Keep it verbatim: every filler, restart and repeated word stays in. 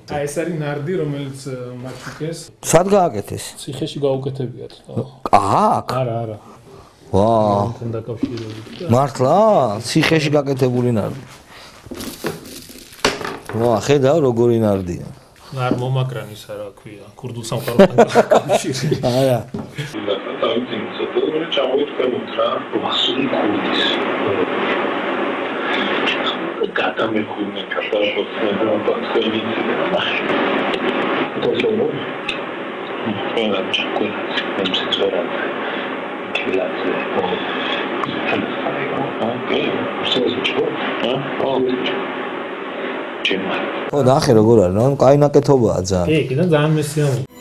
აი ეს არის ნარდი, რომელიც მაჩუკეს. სად გააკეთეს? ციხეში გაუკეთებიათ. აქ? არა, არა. ვაა. ამთან დაკავშირებით. მართლა? ციხეში გაკეთებული ნარდი. ვა, ხედავ როგორი ნარდია. არ მომაკრან ისა რა ქვია, ქურდულ სამყაროსთან დაკავშირებით. არა. დავიწყე ცოტა, ჩამოვიტყევთ რა, ვასული ქურდის. გადამეხვინე კატალოგს და პაციენტს. თორემ ყველა ჩაკულა, მეცეწერა. კილაზე. ოკეი, შეიძლება. აა ო ნახე როგორ არის, რა, კაი ნაკეთობაა ძალიან. კი, კიდე ძალიან მესიამოვნებაა.